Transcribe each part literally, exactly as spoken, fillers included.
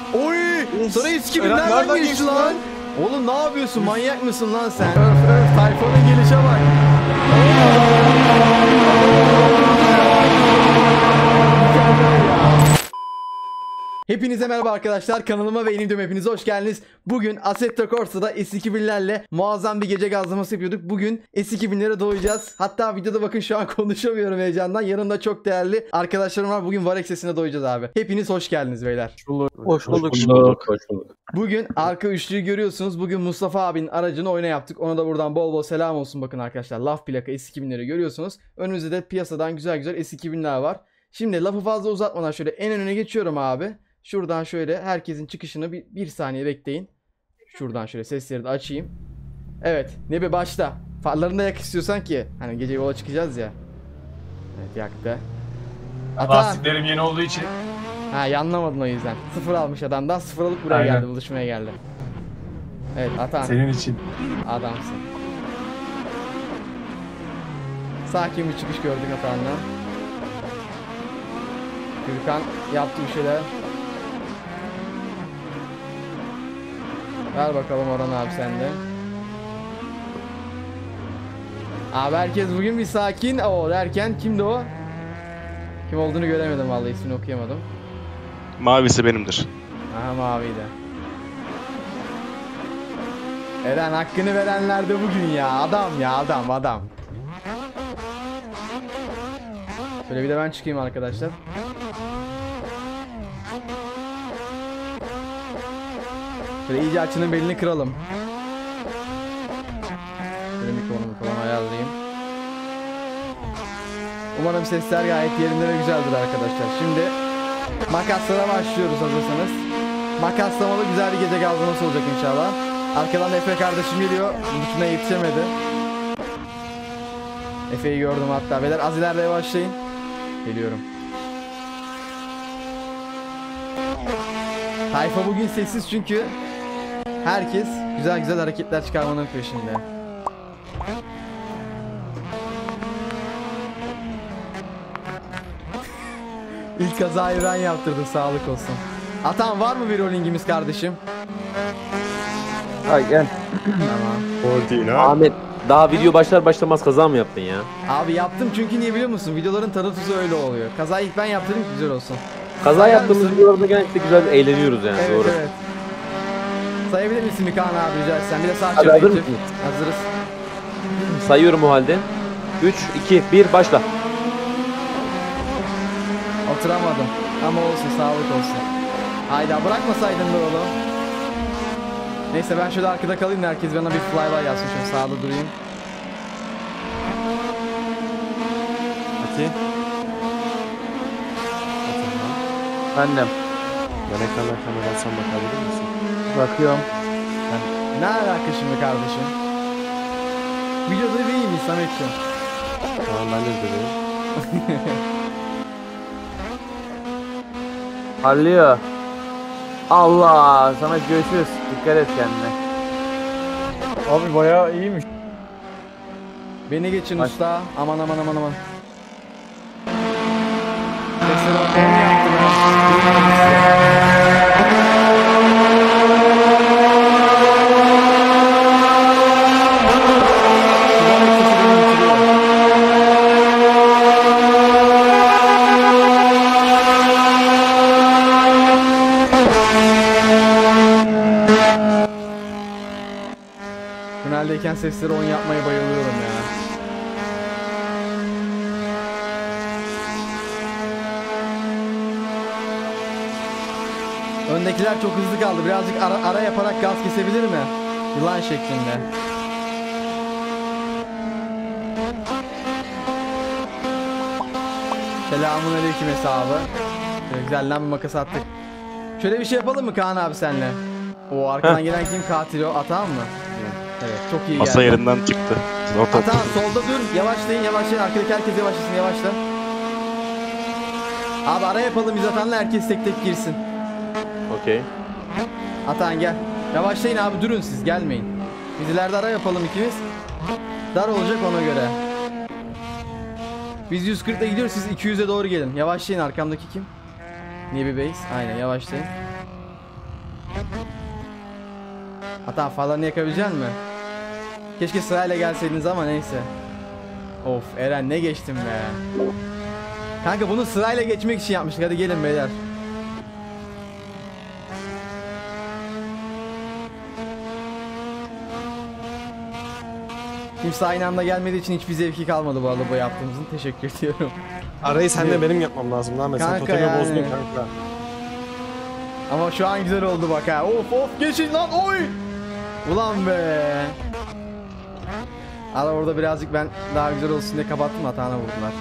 Oy! Sana eski bir nereden geçti lan? Oğlum ne yapıyorsun? Manyak mısın lan sen? Öf öf, Tayfun'un gelişe bak. Hepinize merhaba arkadaşlar, kanalıma ve yeni hepinize hoş geldiniz. Bugün Assetto Corsa'da S iki binlerle muazzam bir gece gazlaması yapıyorduk. Bugün S iki binlere doğacağız. Hatta videoda bakın şu an konuşamıyorum heyecandan. Yanımda çok değerli arkadaşlarım var. Bugün Var X'ine doyacağız abi. Hepiniz hoş geldiniz beyler. Hoş bulduk. Hoş bulduk. Hoş bulduk. Bugün arka üçlüyü görüyorsunuz. Bugün Mustafa abinin aracını oyuna yaptık. Ona da buradan bol bol selam olsun. Bakın arkadaşlar, laf plaka S iki binleri görüyorsunuz. Önümüzde de piyasadan güzel güzel S iki binler var. Şimdi lafı fazla uzatmadan şöyle en önüne geçiyorum abi. Şuradan şöyle herkesin çıkışını bir, bir saniye bekleyin. Şuradan şöyle sesleri de açayım. Evet, Nebi başla. Farlarını da yak istiyorsan ki. Hani gece yola çıkacağız ya. Evet, yaktı. Lastiklerim yeni olduğu için. Ha, yanlamadın o yüzden. Sıfır almış adamdan, sıfır alıp buraya Aynen. geldi, buluşmaya geldi. Evet Atan. Senin için. Adamsın. Sakin bir çıkış gördük Atan'la. Gürkan yaptı bir şeyler. Ver bakalım Orhan abi sende. Abi herkes bugün bir sakin o derken kimdi o? Kim olduğunu göremedim vallahi, ismini okuyamadım. Mavisi benimdir. Aha, maviydi. Eren hakkını verenler de bugün ya. Adam ya, adam adam. Şöyle bir de ben çıkayım arkadaşlar. Şöyle iyice açının belini kıralım. Şöyle mikrofonumu falan ayarlayayım. Umarım sesler gayet yerinde ve güzeldir arkadaşlar. Şimdi makaslara başlıyoruz hazırsanız. Makaslamalı güzel bir gece gazlaması olacak inşallah. Arkadan Efe kardeşim geliyor. Buluşmaya yetişemedi. Efe'yi gördüm hatta. Beyler az ileride yavaşlayın. Geliyorum. Tayfa bugün sessiz çünkü herkes güzel güzel hareketler çıkarmanın peşinde. İlk kazayı ben yaptırdım, sağlık olsun. Atan var mı bir rollingimiz kardeşim? Ha gel. Tamam. O değil ha. Ahmet daha video başlar başlamaz kaza mı yaptın ya? Abi yaptım çünkü niye biliyor musun? Videoların tadı tuzu öyle oluyor. Kazayı ilk ben yaptırdım ki güzel olsun. Kaza Sayar yaptığımız mısın? videolarda genellikle güzel eğleniyoruz yani, Evet doğru. evet. Sayabilir misin bir Kaan abi rica etsem? Bir de sağ Hadi, çöpe hazır getir. mısın? Hazırız. Sayıyorum o halde. üç, iki, bir başla. Oturamadım. Ama olsun, sağlık olsun. Hayda, bırakmasaydın be oğlum. Neyse ben şöyle arkada kalayım da herkes bana bir flyby yazsın. Şöyle sağda durayım. Ati. Annem. Ben ekrandan kameradan bakabilir misin? Bakıyorum. Ne alaka şimdi kardeşim? Videoda değil mi Sametciğim? Tamam, ben de görüyorum. Hallıyor. Allah, sana görüşürüz. Dikkat et kendine. Abi bayağı iyiymiş. Beni geçin Ay. usta. Aman aman aman aman. Sesleri bakalım yaptım. Tüneldeyken sesleri on yapmaya bayılıyorum ya. Öndekiler çok hızlı kaldı. Birazcık ara, ara yaparak gaz kesebilir mi? Yılan şeklinde. Selamun aleyküm hesabı. Şöyle güzel lan bir makas attık. Şöyle bir şey yapalım mı Kaan abi senle? O arkadan gelen kim, katil o? Atan mı? Evet, çok iyi Masa geldi. yerinden çıktı. Orta Atan solda dur. Yavaşlayın yavaşlayın. Arkadaki herkes yavaşlasın, yavaşla. Abi ara yapalım biz Atan'la, herkes tek tek girsin. Okey. Atan gel. Yavaşlayın abi, durun siz, gelmeyin. Biz ileride ara yapalım ikimiz. Dar olacak ona göre. Biz yüz kırkla gidiyoruz, siz iki yüze doğru gelin. Yavaşlayın, arkamdaki kim? Nebi Base. Aynen, yavaşlayın. Hata farlarını yakabilecek misin? Keşke sırayla gelseydiniz ama neyse. Of Eren ne geçtim be. Kanka bunu sırayla geçmek için yapmıştık. Hadi gelin beyler. Kimse aynı anda gelmediği için hiçbir zevki kalmadı bu arada bu yaptığımızın. Teşekkür ediyorum. Arayı sen de benim yapmam lazım lan. Sen Kanka totemi yani. bozdun kanka. Ama şu an güzel oldu bak ha. Of of geçin lan oy. Ulan be. Ara orada birazcık ben daha güzel olsun diye kapattım, hatana vurdular.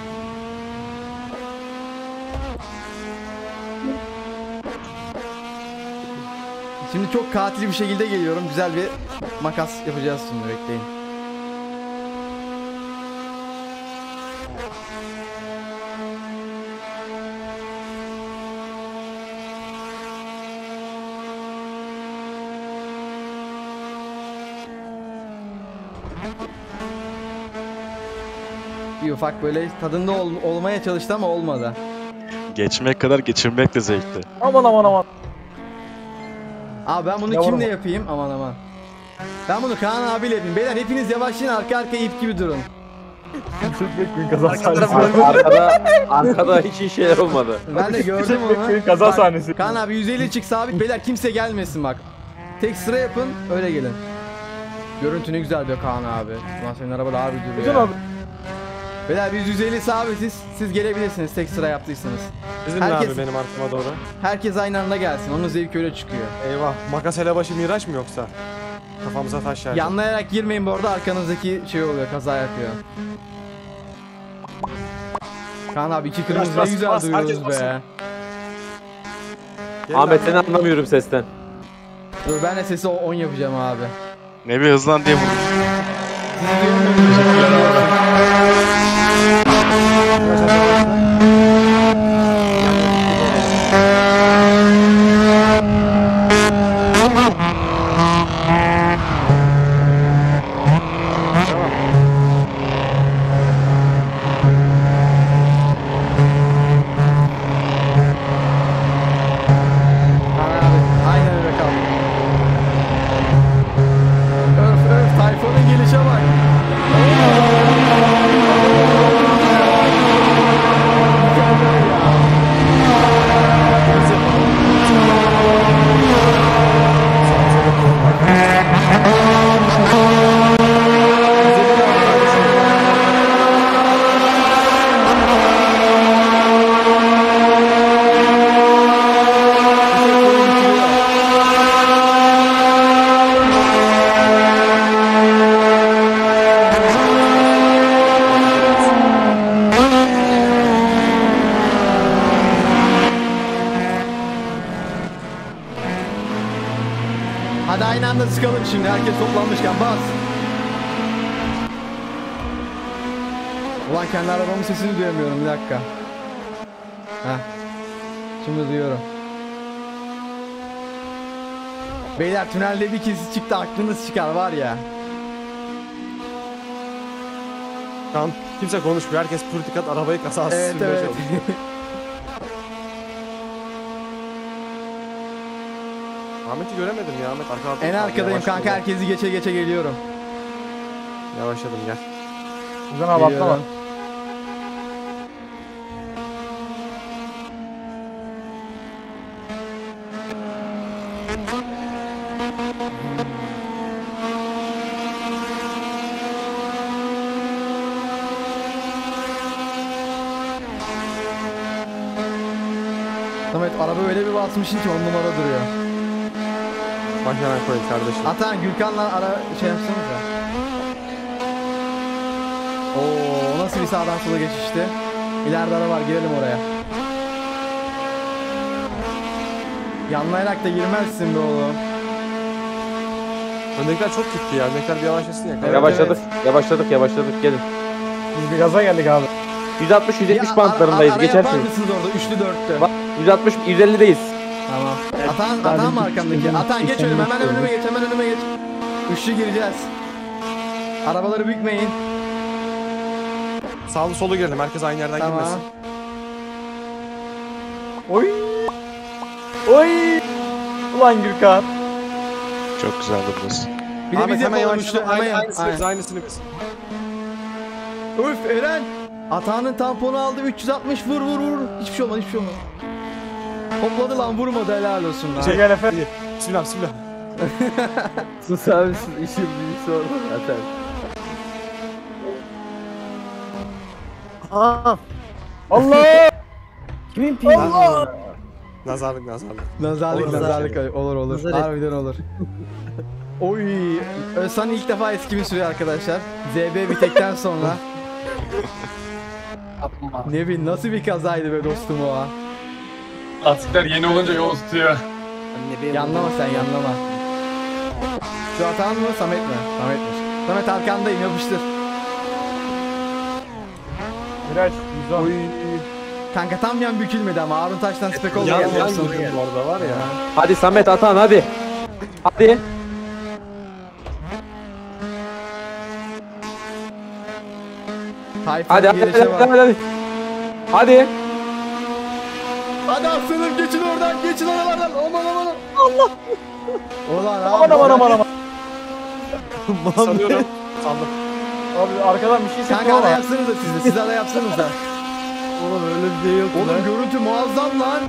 Şimdi çok katil bir şekilde geliyorum. Güzel bir makas yapacağız şimdi, bekleyin. Bir ufak böyle tadında ol olmaya çalıştı ama olmadı. Geçmek kadar geçirmek de zevkli. Aman aman aman. Abi ben bunu Yavrum. kimle yapayım? Aman aman. Ben bunu Kaan abiyle yapayım. Beyler hepiniz yavaşlayın, arka arkaya ip gibi durun. Kaza sahnesi. Arkada, arkada hiç iyi şeyler olmadı. Ben de gördüm onu. Kaza Bak, sahnesi. Kaan abi yüz elli çık sabit, beyler kimse gelmesin bak. Tek sıra yapın, öyle gelin. Görüntü ne güzel diyor Kaan abi. Ulan senin araba daha bir duruyor. Güzel ya. abi. Beyler biz yüz elli sabitiz. Siz gelebilirsiniz tek sıra yaptıysanız. Bizim Herkes- abi benim arkama doğru. Herkes aynı anda gelsin. Onun zevki öyle çıkıyor. Eyvah. Makas elebaşı Miraç mı yoksa? Kafamıza taş yerdi. Yanlayarak girmeyin bu arada, arkanızdaki şey oluyor, kaza yapıyor. Kaan abi iki kırmızı ne Bas, güzel bas, duyuyoruz herkes be. basın. Gelin Ahmet abi. seni anlamıyorum sesten. Dur ben de sesi on yapacağım abi. Ne bir hızlan diye vurdum. Kaan abi aynen öyle kal. Öf öf Tayfun'un gelişe bak. Mükemmel ya. Hadi aynı anda sıkalım şimdi, herkes toplanmışken bas. Ulan kendi arabamın sesini duyamıyorum, bir dakika. Heh. Şimdi duyuyorum. Beyler tünelde bir kez çıktı, aklınız çıkar var ya. Kan kimse konuşmuyor. Herkes pürtikat arabayı kasası Evet sürmeye evet. çalışıyor. Ahmet'i göremedim ya. Ahmet arka En arkadayım kanka, herkesi geçe geçe geliyorum. Yavaşladım gel. Güzel abi atlama. Geliyorum. Samet araba öyle bir basmışsın ki on numara duruyor. Bak hemen koyun kardeşim. Atan Gürkan'la ara şey yapsanıza. Oo nasıl bir sağdan sola geçişti. İleride ara var, girelim oraya. Yanlayarak da girmezsin be oğlum. Öndekiler çok gitti ya. Öndekiler bir yavaşlasın ya. Evet, Yavaşladık, yavaşladık, yavaşladık. Gelin. Biz bir gaza geldik abi. yüz altmış yüz yetmiş Ya, bantlarındayız. ara- ara yapar Geçersiniz. mısınız orada üçlü dörtlü? Bak yüz altmış yüz ellideyiz. Tamam. Atan, atan mı arkamdaki? Atan geç önüme, hemen önüme geç, hemen önüme geç. Üçlü gireceğiz. Arabaları bükmeyin. Sağlı solu girelim. Herkes aynı yerden Tamam. girmesin. Oy. Oy. Ulan Gürkan. Çok güzeldi burası. Bir de Ahmet biz hemen yapalım yavaş. üçlü. Aynı, Hemen aynısını biz, aynen. aynısını biz. Öf Eren. Atağının tamponu aldı üç yüz altmış vur vur vur. Hiçbir şey olmadı hiçbir şey olmadı. Hopladı lan vurmadı helal olsun lan. Şey gel Efe. İyi. Bismillah bismillah. Sus abi sus. İşin büyüsü oldu zaten. Aa. Allah! Kimin pili? Allah! Nazarlık nazarlık. Nazarlık Olur, nazarlık olur olur. Nazar et. Harbiden olur. Oy. Özhan ilk defa eski bir sürüyor arkadaşlar. Z B bitekten sonra. Ne bileyim nasıl bir kazaydı be dostum o ha. Lastikler yeni olunca yol tutuyor. Yanlama sen yanlama. Şu atan mı Samet mi? Samet'miş. Samet arkandayım yapıştır. Miraç yüz on. Kanka tam yan bükülmedi ama Harun Taş'tan spek oldu. Yan yan Yapmasın. gidiyorum orada var ya. Hadi Samet Atan hadi. Hadi. Tayfun Hadi hadi gelişe hadi var. hadi. Hadi. Hadi. Hadi aslanım geçin oradan geçin oralardan. Aman aman. Allah. Ulan abi. Aman aman aman aman. Sanıyorum. Sandım. Abi arkadan bir şey Kanka sekiyor ara ama. yapsanıza siz de. Siz ara yapsanıza. Oğlum öyle bir şey yok. Oğlum görüntü muazzam lan.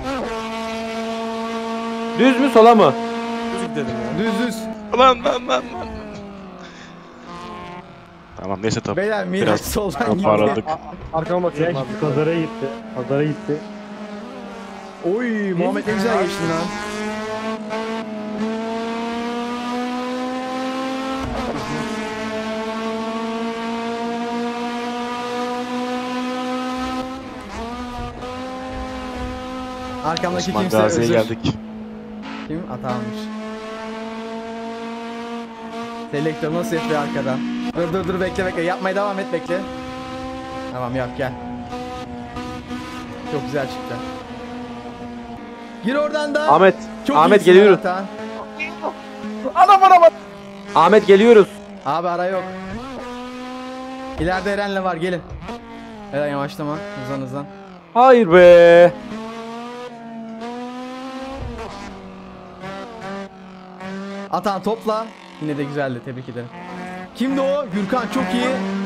Düz mü sola mı? Müzik dedim ya. Düz düz. Lan lan lan lan. Tamam neyse tabii. Beyler Miraç Biraz soldan toparladık. gitti. Arkama bakıyorum abi. Pazara gitti. Pazara gitti. Oy Muhammed ne güzel geçtin lan. Arkamdaki Osman kimse Gazi'ye özür. geldik. Kim? Atanmış. Selektör nasıl yapıyor arkadan? Dur dur dur bekle bekle. Yapmaya devam et bekle. Tamam yap gel. Çok güzel çıktı. Gir oradan da. Ahmet. Çok Ahmet iyisin geliyoruz. Atan. Adam adam adam. Ahmet geliyoruz. Abi ara yok. İleride Eren'le var gelin. Eren yavaşlama. Hızlan hızlan. Hayır be. Atan topla. Yine de güzeldi tebrik ederim. Kimdi o? Gürkan çok iyi.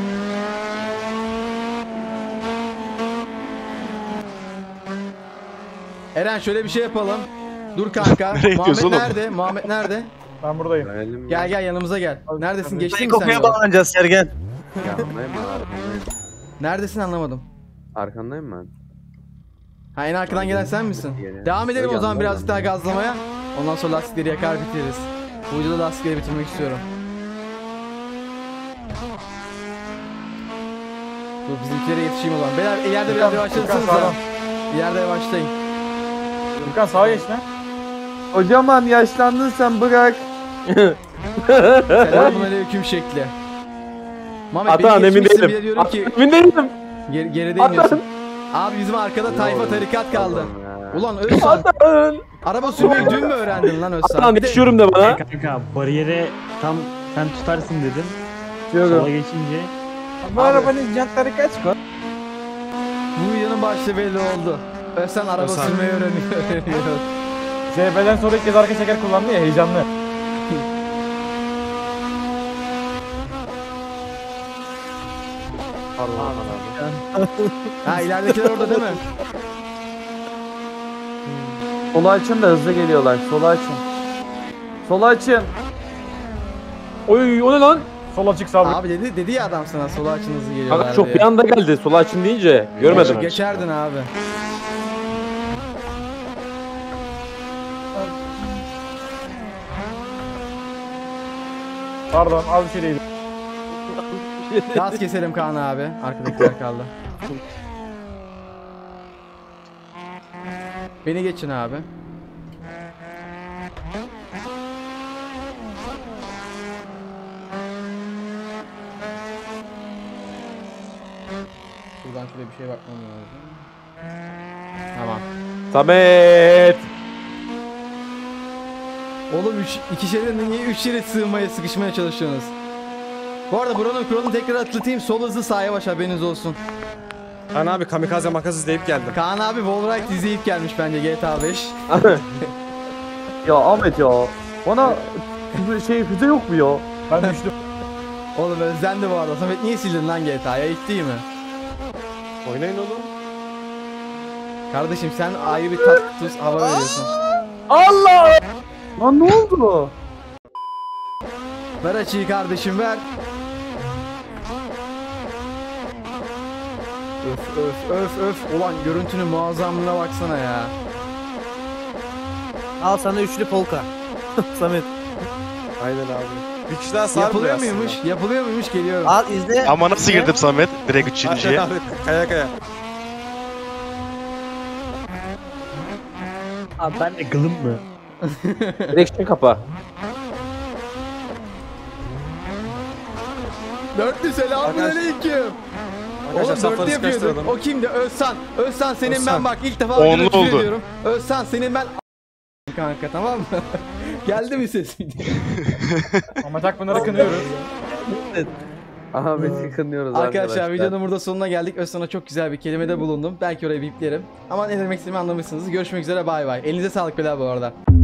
Eren şöyle bir şey yapalım. Dur kanka. Nereye Muhammed gidiyorsun oğlum? nerede? Muhammed nerede? Ben buradayım. Gel gel yanımıza gel. Neredesin? Geçtin mi sen? Kapıya yolu? bağlanacağız Sergen. Arkandayım ben arkandayım. Neredesin anlamadım. Arkandayım ben. Ha en arkadan gelen sen misin? Geliyor. Devam edelim o Yandan, zaman birazcık daha yandan. gazlamaya. Ondan sonra lastikleri yakar bitiririz. Bu videoda lastikleri bitirmek istiyorum. Dur bizimkilere yetişeyim o zaman. Beyler ileride biraz Gürkan, yavaşlasanız Gürkan da. sağdan. İleride yavaşlayın. Gürkan sağa geç lan. Kocaman yaşlandın sen bırak. Selamünaleyküm şekli. Mehmet Atan, beni emin geçmişsin değilim. bile diyorum ki Emin değilim. ger geride iniyorsun. Abi bizim arkada tayfa tarikat kaldı. Ulan Özsan Atan. araba sürmeyi dün mü öğrendin lan Özsan? Atan Bir de düşüyorum da bana. Kanka bariyere tam sen tutarsın dedim. Sola Düşüyorum. geçince Bu arabanın jantları kaç mı? bu videonun başlığı belli oldu. Özsan araba Özsan. sürmeyi öğreniyor. öğreniyor. Z B'den sonra ilk kez arka şeker kullandı ya heyecanlı. Ha ileridekiler orada değil mi? Solu açın da hızlı geliyorlar. Solu açın. Solu açın. Oy o ne lan? Sol açık sağ bırak. Abi dedi dedi ya adam sana sola açın hızlı geliyorlar Kanka çok diye. bir anda geldi. Solu açın deyince görmedim. Geçerdin abi. Pardon az bir şey değil. Gaz keselim Kaan abi. Arkadakiler kaldı. Beni geçin abi. Şuradan şöyle bir şey bakmam lazım. Tamam. Samet. Oğlum üç, iki şeride niye üç şerit sığmaya sıkışmaya çalışıyorsunuz? Bu arada buranın kuralını tekrar atlatayım. Sol hızlı sağ yavaş haberiniz olsun. Ben abi kamikaze makas izleyip geldim. Kaan abi Wallride izleyip gelmiş bence G T A beş. Ya Ahmet ya. Bana Hızı şey hızı yok mu ya? Ben düştüm. Oğlum özlendi bu arada. Samet niye sildin lan G T A'ya? Hiç değil mi? Oynayın oğlum. Kardeşim sen ayrı bir tat tuz hava veriyorsun. Allah! Lan ne oldu? Ver açıyı kardeşim ver. Öf öf öf öf. Ulan görüntünün muazzamlığına baksana ya. Al sana üçlü polka. Samet. Aynen abi. Bir kişi daha sar Yapılıyor buraya muymuş? Yapılıyor muymuş? Geliyorum. Al izle. Ama nasıl girdim Samet? Direkt aslında. üçüncüye. Aynen abi. Kaya kaya. Abi ben de gılım mı? Direksiyon kapa. Dörtlü selamünaleyküm. Oğlum Arkadaşlar dörtlü safları yapıyorduk. sıkıştıralım. O kimdi? Özsan. Özsan senin Özsan. ben bak ilk defa Onlu videoda küfür oldu. ediyorum. Özsan senin ben kanka tamam mı? Geldi mi ses? Ama tak bunları kınıyoruz. Aha biz yıkınıyoruz Arkadaşlar, arkadaşlar. videonun burada sonuna geldik. Özsan'a çok güzel bir kelimede bulundum. Belki orayı biplerim. Ama ne demek istediğimi anlamışsınız. Görüşmek üzere bay bay. Elinize sağlık beyler bu arada.